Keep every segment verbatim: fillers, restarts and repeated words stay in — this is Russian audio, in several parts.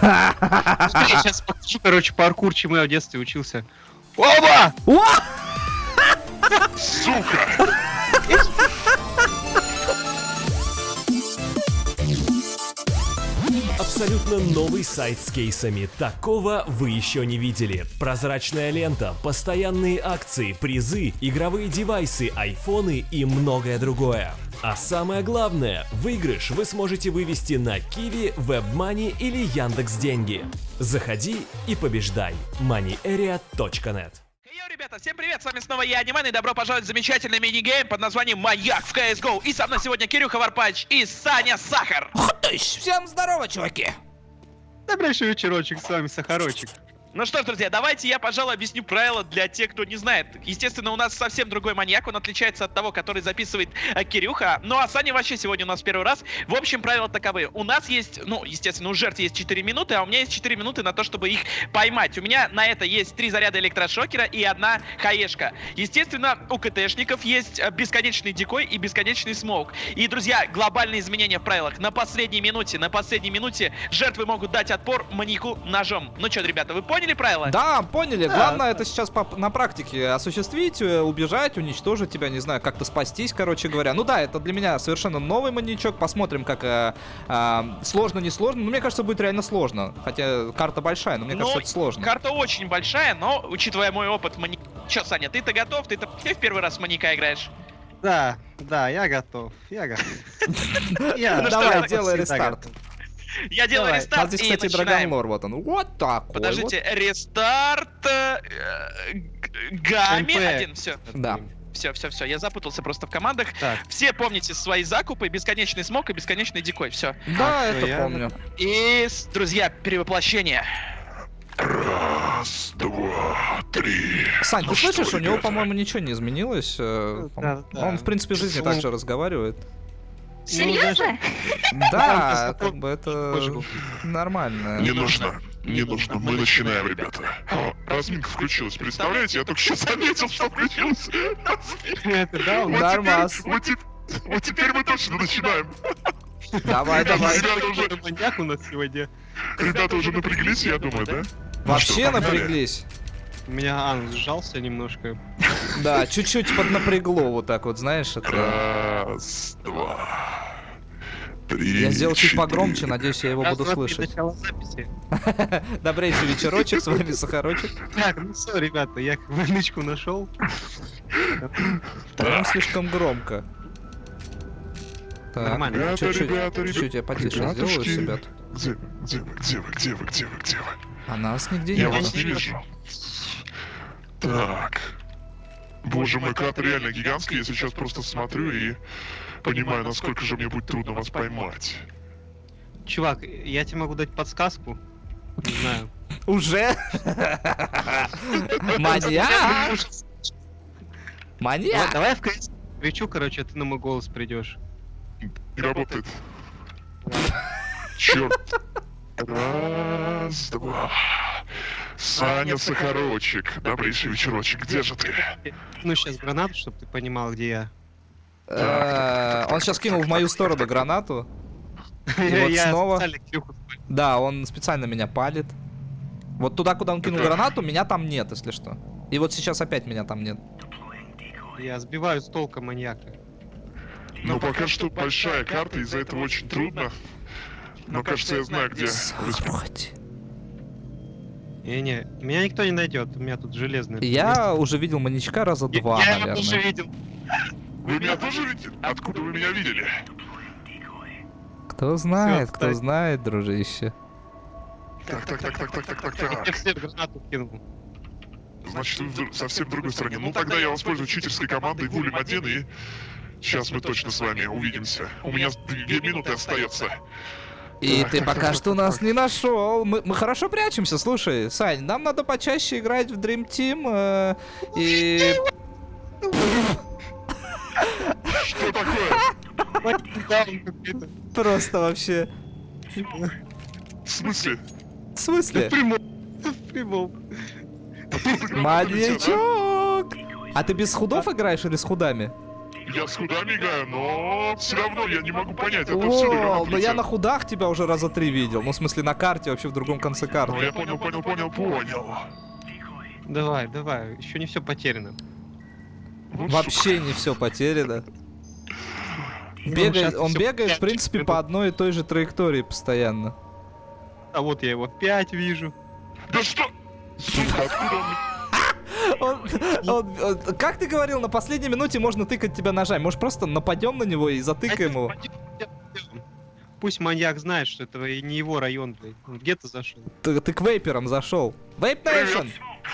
Я сейчас покажу, короче, паркур, чему я в детстве учился. Оба! Сука! Абсолютно новый сайт с кейсами. Такого вы еще не видели. Прозрачная лента, постоянные акции, призы, игровые девайсы, айфоны и многое другое. А самое главное, выигрыш вы сможете вывести на Kiwi, WebMoney или Яндекс.Деньги. Заходи и побеждай. moneyarea точка нет. Йоу, ребята, всем привет, с вами снова я, Аниман, и добро пожаловать в замечательный мини-гейм под названием Маяк в си эс го. И со мной сегодня Кирюха Варпач и Саня Сахар. Всем здорово, чуваки! Добрейший вечерочек, с вами Сахарочек. Ну что ж, друзья, давайте я, пожалуй, объясню правила для тех, кто не знает. Естественно, у нас совсем другой маньяк, он отличается от того, который записывает э, Кирюха. Ну а Саня вообще сегодня у нас первый раз. В общем, правила таковы. У нас есть, ну, естественно, у жертв есть четыре минуты, а у меня есть четыре минуты на то, чтобы их поймать. У меня на это есть три заряда электрошокера и одна хаешка. Естественно, у КТшников есть бесконечный дикой и бесконечный смоук. И, друзья, глобальные изменения в правилах. На последней минуте, на последней минуте жертвы могут дать отпор маньяку ножом. Ну что, ребята, вы поняли правила? Да, поняли. Да. Главное это сейчас по- на практике осуществить, э, убежать, уничтожить тебя, не знаю, как-то спастись, короче говоря. Ну да, это для меня совершенно новый маньячок. Посмотрим, как э, э, сложно, не сложно. Ну, мне кажется, будет реально сложно. Хотя карта большая, но мне Но кажется, это сложно. Карта очень большая, но, учитывая мой опыт в маньяке... Чё, Саня, ты-то готов? Ты-то ты в первый раз в маньяка играешь? Да, да, я готов, я готов. Я- Ну что, Давай, давай, делай всегда рестарт. готов. Я делаю Давай. У рестарт нас здесь, и кстати, начинаем. Драгонлор, вот он. Вот так. Подождите, рестарт... э, г- Гами МП. один, все. Да. Все, все, все, я запутался просто в командах. Так, Все помните свои закупы, бесконечный смог и бесконечный дикой, все. Да, А, это что я- помню. И, с- друзья, перевоплощение. Раз, два, три. Сань, Ну ты что, слышишь, у него, ребята? по-моему, ничего не изменилось. э, Да, да. Он, в принципе, в жизни Слон. так же разговаривает. Серьезно? Да, просто как бы это пошел. нормально. Не нужно, не нужно, мы начинаем, ребята. О, разминка включилась, представляете? Я только что заметил, что включилась. это да, Вот Нормас. теперь- Вот теп- вот теперь мы точно начинаем. Давай, давай. Ребята уже, это маньяк у нас сегодня. ребята уже напряглись, я думаю, да? Вообще Ну что, погнали? напряглись. У меня анус сжался немножко. Да, чуть-чуть поднапрягло вот так вот, знаешь, это... Раз, два, три, Я сделал чуть четыре. погромче, надеюсь, я его Раз, буду два, три, слышать. начало записи. Добрейший вечерочек, с вами Сахарочек. Так, ну все, ребята, я как бы нычку нашел. Прям слишком громко. Так, Нормально. Ребята, чуть-чуть, ребята, ребята. чуть-чуть я потише сделаю Ребятушки. себя. Где вы, где вы, где вы, где вы, где вы, где вы? А нас нигде Я нет. вас не вижу. Так. Боже мой, карта реально гигантская. Я сейчас просто смотрю и понимаю, насколько же мне будет трудно вас поймать. Чувак, я тебе могу дать подсказку. Не знаю. Уже? Маньяк! Давай, Маньяк! давай в КС кричу, короче, а ты на мой голос придешь. Не работает. Черт. Раз, два. Саня Сахарочек. Добрейший вечерочек. Где же ты? Ну, сейчас гранату, чтобы ты понимал, где я. Э, Он сейчас кинул в мою сторону гранату. И вот Я снова. специально Кирюху спалил. Да, он специально меня палит. Вот туда, куда он кинул Это- гранату, меня там нет, если что. И вот сейчас опять меня там нет. Я сбиваю с толка маньяка. Ну, пока что большая карта, из-за этого очень трудно. Но, кажется, я знаю, где. Сахарочек. Не-не, меня никто не найдет, у меня тут железный. Я уже видел маньячка раза Я- два, я его тоже наверное. видел. Вы меня тоже видите? Откуда вы меня видели? Кто знает, кто кстати. знает, дружище. Так, так, так, так, так, так, так, Я так. вслед гранату кинул. Значит, вы в дру- совсем в другой стороне. Ну, тогда я воспользуюсь читерской командой Вулим один, и сейчас мы точно с вами увидимся. У меня две минуты остается. И Так, ты так, пока так, что так, нас так. не нашел. Мы, мы хорошо прячемся, слушай, Сань, нам надо почаще играть в Dream Team. э, и... Что такое? Даун какой-то. Просто вообще. В смысле? В смысле? Прямой. Прямой. Откуда граната летела, Маньячок! А ты без худов играешь или с худами? Я скуда мигаю, но все равно я не могу понять, это все О, но я на худах тебя уже раза три видел. Ну, в смысле, на карте, вообще в другом конце Ну, карты. я понял, понял, понял, понял. Давай, давай, еще не все потеряно. Вот Вообще не все потеряно. Ну, Бегает, щас он всё бегает, в пять принципе, минут. по одной и той же траектории постоянно. А вот я его пять вижу. сука. Да что? Сука, откуда он? Он- он- он- как ты говорил, на последней минуте можно тыкать тебя ножами. Может, просто нападем на него и затыкаем его? Пусть маньяк знает, что это и не его район, блядь. Он где-то зашел. Ты, ты к вейперам зашел. Вейп Нейшн!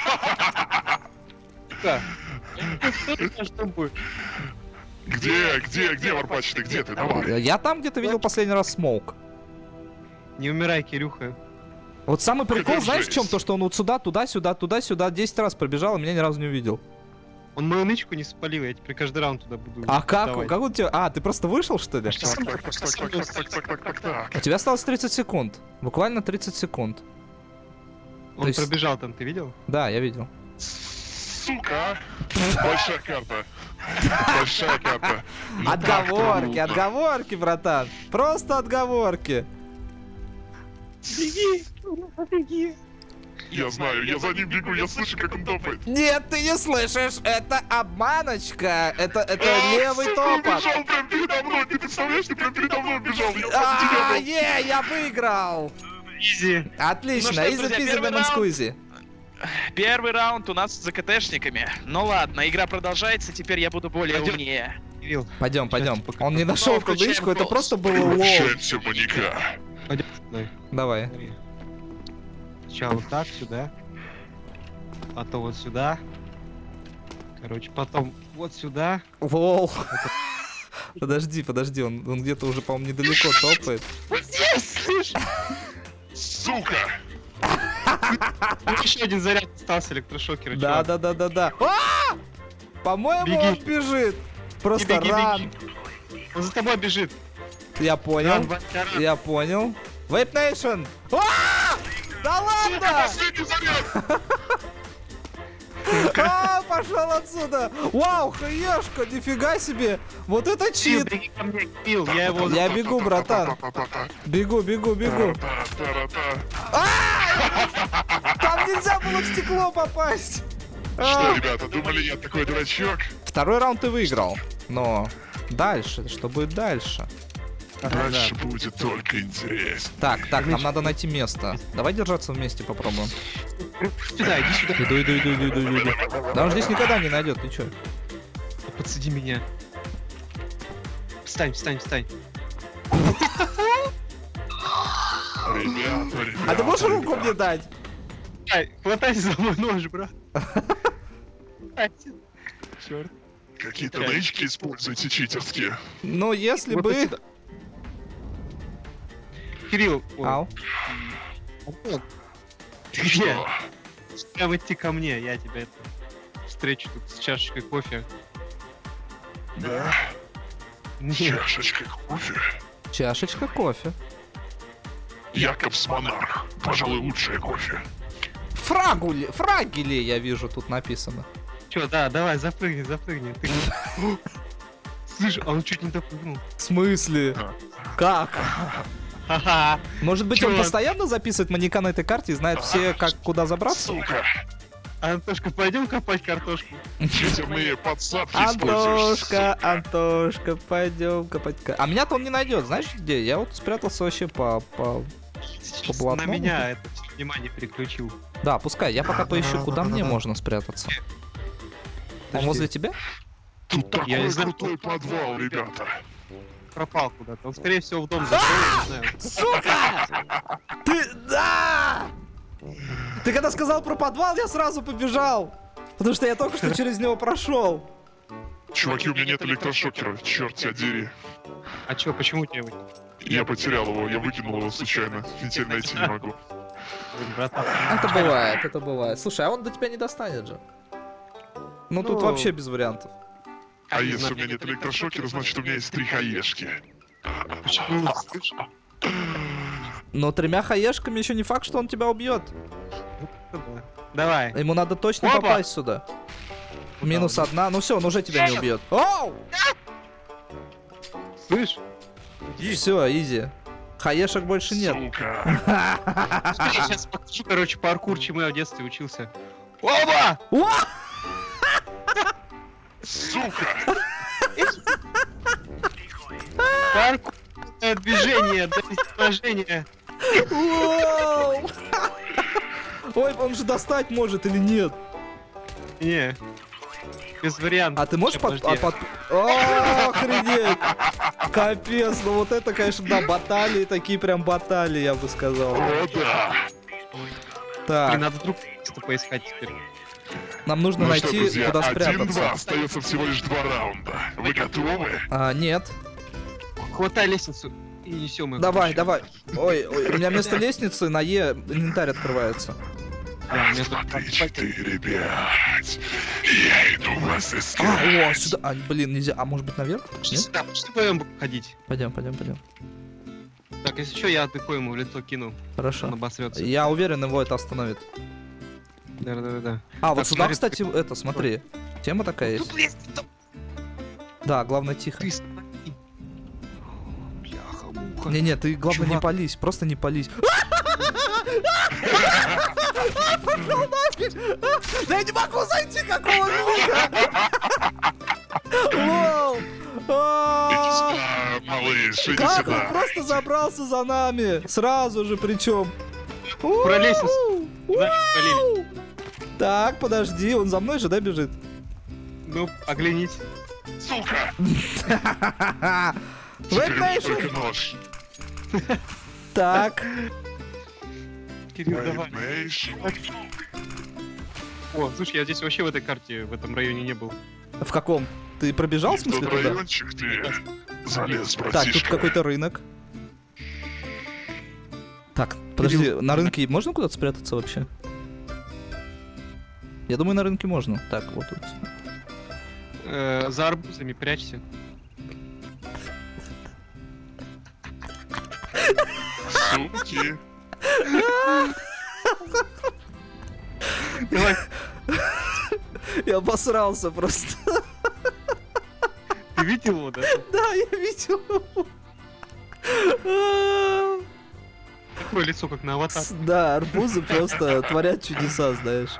Что будет? Где, где, где, Варпач, ты где ты? Давай. Я там где-то видел последний раз смоук. Не умирай, Кирюха. Вот самый прикол, Это знаешь, в чем? жесть. То, что он вот сюда, туда, сюда, туда, сюда десять раз пробежал, и меня ни разу не увидел. Он мою нычку не спалил, я теперь каждый раунд туда буду. А как? давать. Как он тебя... А, ты просто вышел, что ли? Так, так, так, так, так, так, так, так, так, так, так. У тебя осталось тридцать секунд. Буквально тридцать секунд. Он то есть- пробежал там, ты видел? Да, я видел. Сука. Большая карта. Большая карта. Ну, Отговорки, так-то. отговорки, братан. Просто отговорки. Беги! Беги! Я знаю, я за ним бегу, я слышу, как он топает. Нет, ты не слышишь, это обманочка. Это, это А, левый сука, он топот. бежал прям передо мной, ты представляешь, ты прям передо мной бежал, я А, там тебя был. е, я выиграл. Изи! Отлично, Ну что, изи друзья, пизи первый лемон раунд. сквизи. Первый раунд у нас с ЗКТшниками. Ну ладно, игра продолжается, теперь я буду более Пойдем. умнее. Кирилл, Пойдем, пойдем. пока- Он не нашел Снова включаем кудычку, это голос. просто было лол. Включаемся маньяка. пойдем со мной. Давай. Смотри. Сначала вот так, сюда. Потом вот сюда. Короче, потом вот сюда. Лол. Подожди, подожди, он, он где-то уже, по-моему, недалеко топает. Сука. Ну, еще один заряд остался электрошокера. Да, чувак. да, да, да, да. А! По-моему, Беги. он бежит. Просто Беги, беги. ран. Он за тобой бежит. Я Ран, понял. Ваня, ран. Я понял. Вейп Нейшн. А! Да ладно! Последний заряд. А, пошел отсюда! Вау, хаешка, нифига себе! Вот это Кирилл, чит! беги ко мне, Кирилл, я его... Я бегу, братан. Бегу, бегу, бегу. Та-та-та-та-та. Там нельзя было в стекло попасть! Что, А. ребята, думали, я такой дурачок? Второй раунд ты выиграл. Но дальше, что будет дальше? Дальше будет только интересно. Так, так, нам надо найти место. Давай держаться вместе попробуем. Сюда, иди сюда. Иду, иду, иду, иду, иду, иду. Да он здесь никогда не найдет, ты чё? Подсади меня. Встань, встань, встань. Ребята, ребята. А ты можешь руку ребята. мне дать? Ай, хватайся за мой нож, брат. Черт. Какие-то нычки используйте читерские. Ну, если Вот бы... отсюда. Кирилл, ой, Ау. ты где? Что? Прям идти ко мне, я тебя это встречу тут с чашечкой кофе. Да? Нет, Чашечка кофе. Чашечка кофе. Якобс Монарх. Пожалуй, лучшее кофе. Фрагули, фрагили, я вижу, тут написано. чё, да, давай, запрыгни, запрыгни. Ты... Слышь, а он чуть не допрыгнул. В смысле? Как? Ха-ха. Может быть, Чё он он? постоянно записывает маньяка на этой карте и знает все, как куда забраться? Сука. Антошка, пойдем копать картошку. Читерные подсадки используешь. Антошка, Антошка, пойдем копать. ка- А меня-то он не найдет, знаешь где? Я вот спрятался вообще по... по... Сейчас По на блатному? меня это всё внимание переключил. Да, пускай, я пока поищу, куда мне можно спрятаться. Он Подожди. возле тебя? Тут Я не такой знаю. крутой подвал, ребята. Пропал куда-то. Он, скорее всего, в дом зашел, не знаю. Сука! Ты... Да! Ты когда сказал про подвал, я сразу побежал. Потому что я только что через него прошел. Чуваки, у меня нет электрошокера. Черт тебя дери. А чё, почему у тебя его? Я потерял его, я выкинул его случайно. Теперь найти не могу. Блин, братан. Это бывает, это бывает. Слушай, а он до тебя не достанет же. Ну, тут Ну, вообще без вариантов. А Не если знаю. у меня нет электрошокера, значит у меня есть три хаешки. Почему? Слышь, Но тремя хаешками еще не факт, что он тебя убьет. да. Давай. Ему надо точно Опа! попасть сюда. Минус одна. Ну все, он уже тебя не убьет. Оу! Слышь? Иди. Все, изи. Хаешек больше нет. Сука. Я сейчас покажу, короче, паркур, чему я в детстве учился. Оба! Уа! Сука. Паркур. Движение, движение. Вау! Ой, он же достать может или нет? Не. Без вариантов. А ты можешь под... Подожди. а, под... О, охренеть! Капец, ну вот это, конечно, да, баталии, такие прям баталии, я бы сказал. О, да. Блин, Так, надо друг место поискать теперь. нам нужно Ну что, найти, друзья, куда один-два. спрятаться. Остается всего лишь два раунда. Вы готовы? А, нет. Хватай лестницу и несем ее. Давай, давай. Ой, ой, у меня вместо лестницы на Е инвентарь открывается. Да, у меня тут- Смотри, четыре, пять. Я иду вас А, искать. о, сюда. А, блин, нельзя. А может быть наверх? Пошли Нет? сюда, пошли вдвоем ходить. Пойдем, пойдем, пойдем. Так, если что, я такой ему в лицо кину. Он Хорошо. обосрется. Я уверен, его это остановит. Да, да, да, да. А, вот Так, сюда, смотри, кстати, это, смотри. Тема такая есть. Тут лестница. Да, главное тихо. Ты смотри. Бляха-муха. Не-не, ты главное не Чувак. пались, просто не пались. Да я не могу зайти, какого фига! Лол! Иди А, сюда, малыш, иди как он сюда. просто забрался за нами? Сразу же причем. Про лестницу. Знаешь, спалили. Так, подожди, он за мной же, да, бежит? Ну, оглянись. Сука. Wait Теперь у меня Nation. только нож. Так, Кирилл, Wait давай. Nation. О, слушай, я здесь вообще в этой карте, в этом районе не был. в каком? Ты пробежал, в В смысле, тот туда? райончик ты залез, Так, тут братишка. какой-то рынок. Так, подожди, на рынке можно куда-то спрятаться вообще? Я думаю, на рынке можно. Так, вот тут. Э, за арбузами прячься. Суки. Давай. Я обосрался просто. Ты видел его, да? Да, я видел его. А, Такое лицо, как на аватар. Да, арбузы просто творят чудеса, знаешь.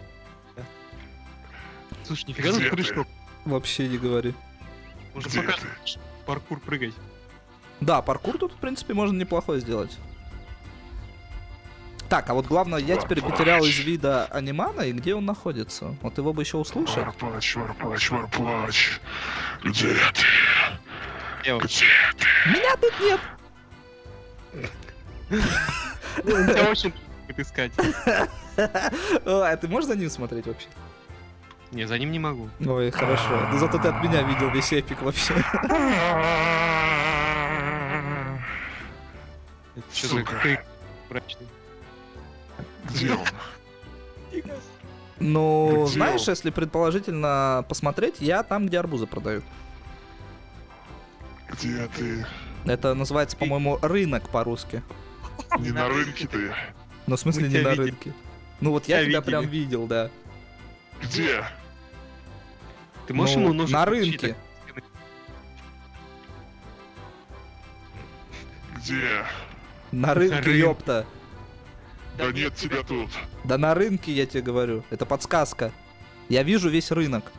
Слушай, нифига тут Где ты? прыжок. Вообще не говори. Можно Где пока ты? паркур прыгать. Да, паркур тут, в принципе, можно неплохой сделать. Так, а вот главное, я теперь потерял из вида Анимана, и где он находится? Вот его бы еще услышать. Варплач, варплач, варплач. Где ты? Я вот- Где ты? Меня тут нет! Тебя очень будет искать. О, а ты можешь за ним смотреть вообще? Не, за ним не могу. Ой, хорошо. Да зато ты от меня видел весь эпик вообще. Это что за Сука. крик мрачный? Где он? Ну, Где знаешь, он? если предположительно посмотреть, я там, где арбузы продают. Где ты? Это называется, по-моему, рынок по-русски. Не на рынке ты. Ну, в смысле, Мы не тебя на видели. рынке. Ну, вот я Тебя тебя видели. прям видел, да. Где? Ты можешь Ну, ему нож на включить, рынке. так? Где? На рынке, рынке. ёпта. Да нет тебя тут. Да на рынке, я тебе говорю. Это подсказка. Я вижу весь рынок.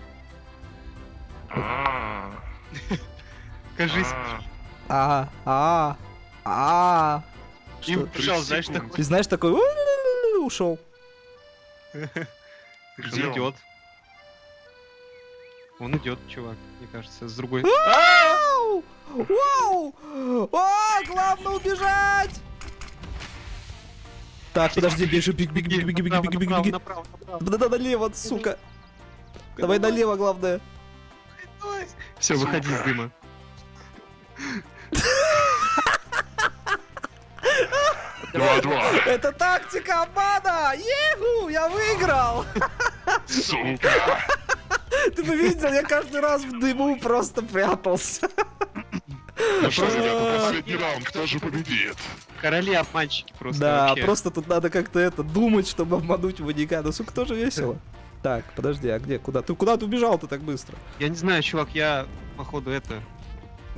А, Кажись. а. А, а, а. И Что? убежал, знаешь, секунды. такой. И знаешь, такой «У-лю-лю-лю-лю», ушел. Где Он он? идет. Он идет, чувак, мне кажется, с другой. Вау! Вау! О, главное убежать! Так, подожди, бежи, беги, беги, беги, беги, беги, беги, беги, беги. Направо, направо, направо. Да-да, налево, сука. Давай налево, главное. Все, выходи из дыма. Два-два. Это тактика обмана! Еху, я выиграл! Сука. Ты бы видел, я каждый раз в дыму просто прятался. Ну что, ребята, последний раунд. Кто же победит? Короли обманщики просто. Да, вообще. просто тут надо как-то это думать, чтобы обмануть маньяка. Ну, сука, тоже весело. Так, подожди, а где, куда? Ты куда ты убежал-то так быстро? Я не знаю, чувак, я, походу, это...